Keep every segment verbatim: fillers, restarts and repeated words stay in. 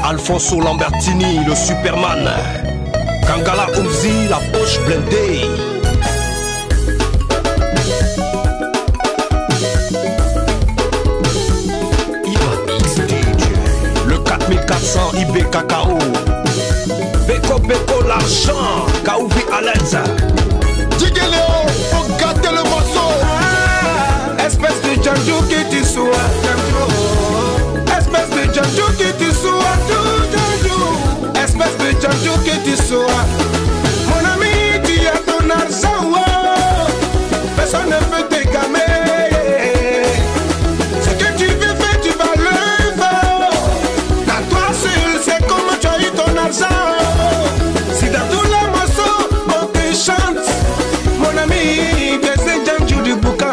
Alfonso Lambertini, le Superman. Kangala Umzi, la poche blindée. Le quatre mille quatre cents I B Cacao. Beko Beko l'argent, Kaouvi à l'aise. Digueléo, faut gâter le morceau. Ah, espèce de Django qui te soit. Espèce de Django qui te soit. Espèce de Django qui te soit. Mon ami, tu as ton argent. Oh. Personne ne peut t'égamer. Ce que tu veux faire, tu vas le faire. Dans toi seul, c'est comment tu as eu ton argent. Si dans tous les morceaux, on te chante. Mon ami, c'est Django du boucan.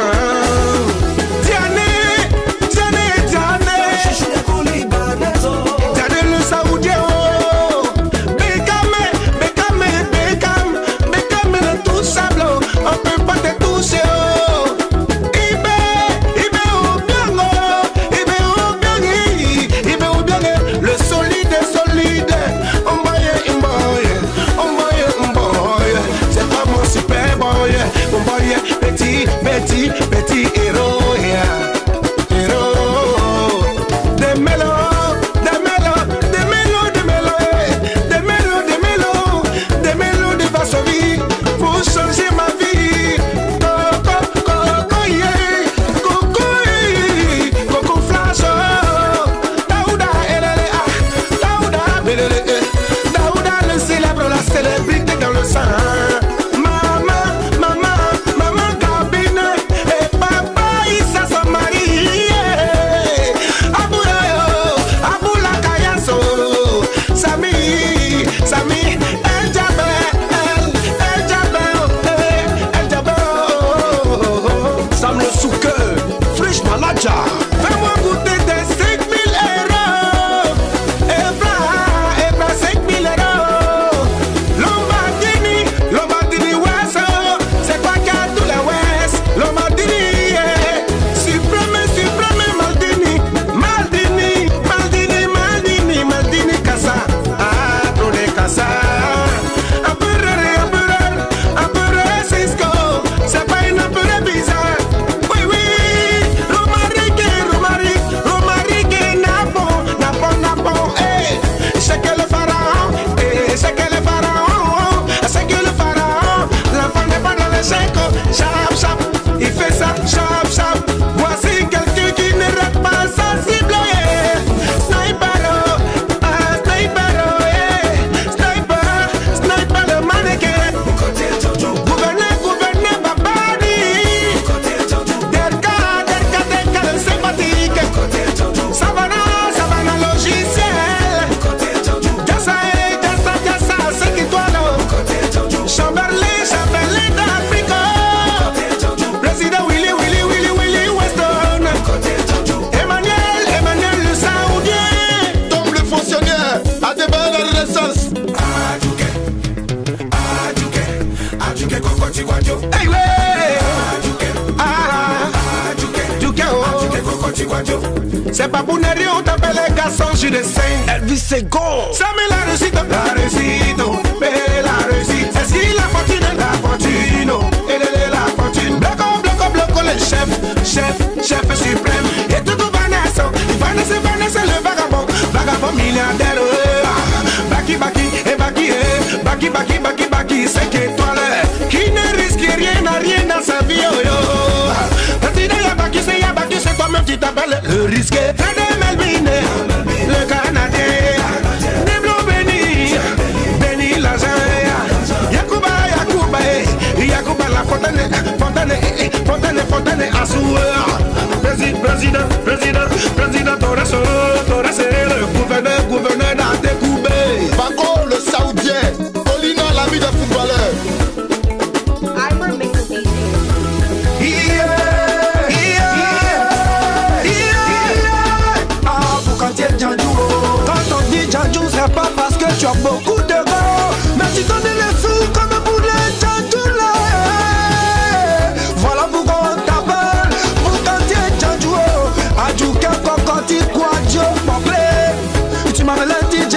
Petit, petit, petit héros, yeah. Héros. Des mélos, des mélos, des mélos, des mélos, des mélos, des mélos, des mélos de Varsovie pour changer ma vie. Coco, coco, yeah. Coco, yeah. Coco flash, oh. Daouda, elele, ah. Daouda, belele, eh. Daouda, le célèbre, la célébrité dans le sang. Fais-moi goûter des cinq mille euros. Ebra, Ebra cinq mille euros. Lombardini, Lombardini West. C'est quoi qu'il y a tout la West? Lombardini, yeah. Suprême, suprême Maldini. Maldini, Maldini, Maldini, Maldini Casa. Ah, trop de Casa. Empereur, empereur, empereur Cisco. C'est pas une empereur bizarre. Chap, chap, il fait ça, chap, chap. Voici quelqu'un qui ne rate pas sensible, yeah. Sniper, ah, sniper, yeah. Sniper, sniper le mannequin. Gouverneur, gouverneur, babadi. Derka, derka, derka, le sympathique. Savana, savana logiciel. Gassa, gassa, gassa, cinq étoiles. Chamberlain, Chamberlain d'Afrique. Président Willy, Willy, Willy, Willy Weston. Emmanuel, Emmanuel le Saoudien. Tombe le fonctionnaire, à des balles de la renaissance. Adjouké, Adjouké, Adjouké, Coco Tiguadio. Hey, ouais. Adjouké, Adjouké, Adjouké, Adjouké, Coco Tiguadio. C'est pas pour Neri, on t'appelle les garçons, je suis de Saint. Elvis Segon. Ça met la réussite, la réussite, mais la réussite. Est-ce qu'il a fortune, la fortune, elle est la fortune. Bloco, bloco, bloco, le chef, chef, chef suprême. Et tout Vanessa, Vanessa, Vanessa, le vagabond, vagabond milliardaire. Baki, baki, et baki, et baki, baki, baki, baki, cinq étoiles. Qui ne risque rien, n'a rien dans sa vie, oh yo. Président Yabaki, c'est Yabaki, c'est toi-même qui t'appelles le risque. Fred Melvin, le Canadien. Deblo Béni, Béni l'argent. Yakuba, Yakuba, Yakuba la fontaine, fontaine, fontaine, fontaine, Assoueur. Président, président, président, Torres, Torres, le gouverneur, gouverneur d'Antekoubé. Bago, le Saoudien. Olina, l'ami des footballeurs. Quand on dit Django, c'est pas parce que tu as beaucoup de gros, mais tu donnes les sous comme pour les Django là. Voilà pourquoi on t'appelle pour quand tu es Django. Adjouké, Coco Tiguadio, tu m'as dit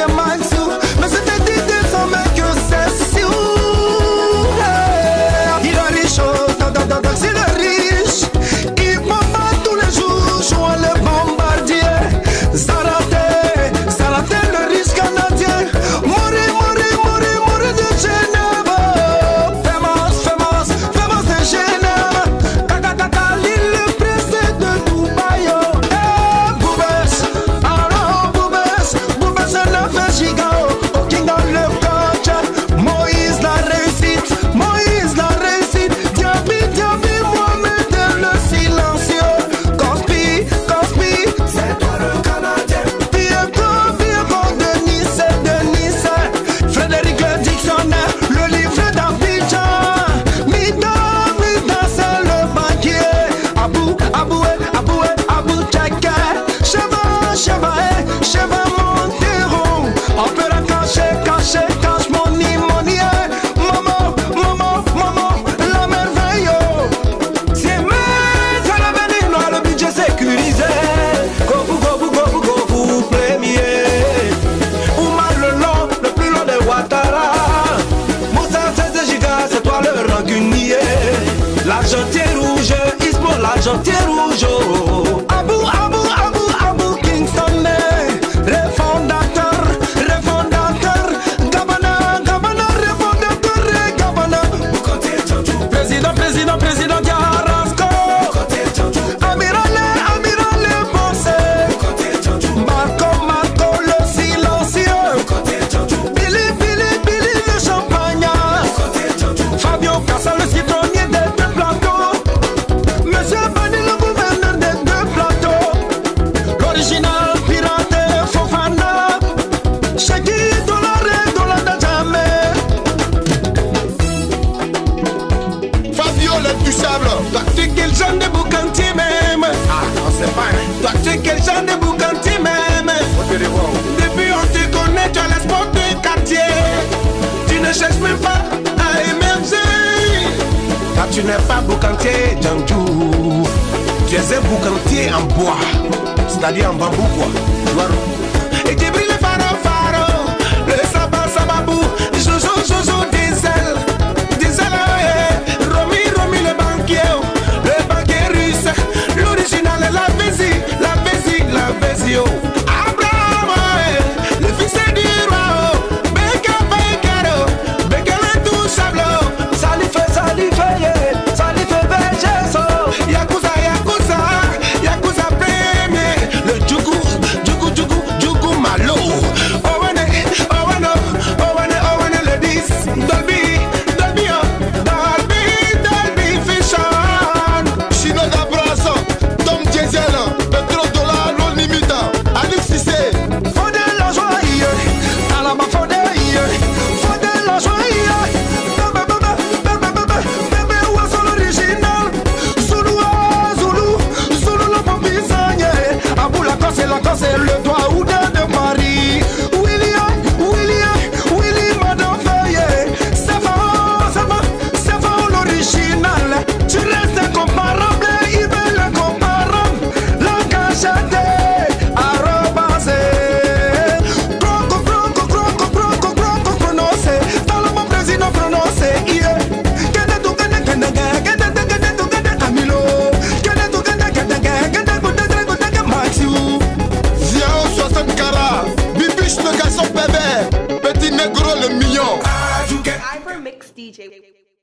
tu n'es pas boucantier, Django. Tu es un boucantier en bois, c'est-à-dire en bambou quoi. Et tu brilles le faro, faro, le sabbat, sababou, jojo, jojo, diesel, diesel, ouais. Romy, Romy, le banquier, le banquier russe, l'original, la Vésie, la Vésie, la Vésie, oh. Abraham, ouais, le fils du roi, Beka, Bekaro, Beka l'intouchable, Salife, Salife, yeah, Salife, Bejeso, Yakuza, Yakuza, Yakuza premier, le Djougou, Djougou, Djougou, Djougou Malo, Owane, Owane, Owane, Owane, le dix, Dolby, Dolby, oh, Dolby, Dolby Fichon, Chino d'Abrazo, Tom Diesel, Petro Dollar, non limita, Alix Cissé. faut de la joie, Alaba, faut de, faut de la joie, bébé, bébé, bébé, bébé, bébé, oiseau l'original, Zulu, ah, Zulu, Zulu, le pompissage, Abou la Corse, la Corse, le doigt ou de Paris, William, William, Willy, Madame Feuillet, c'est fort, c'est fort, c'est fort l'original, tu restes incomparable, il veut l'incomparable, la cachette, arrobasé, croco, croco, croco, croco, croco, prononcé, dans le bon président prononcé, yeah, gada tu gada gada gada gada gada tu gada Camilo, gada tu gada gada gada gada gada gada gada Maxiou. Ziao soixante carats, Bibiche le garçon bébé, Petit Négro le million. Hyper Mix D J.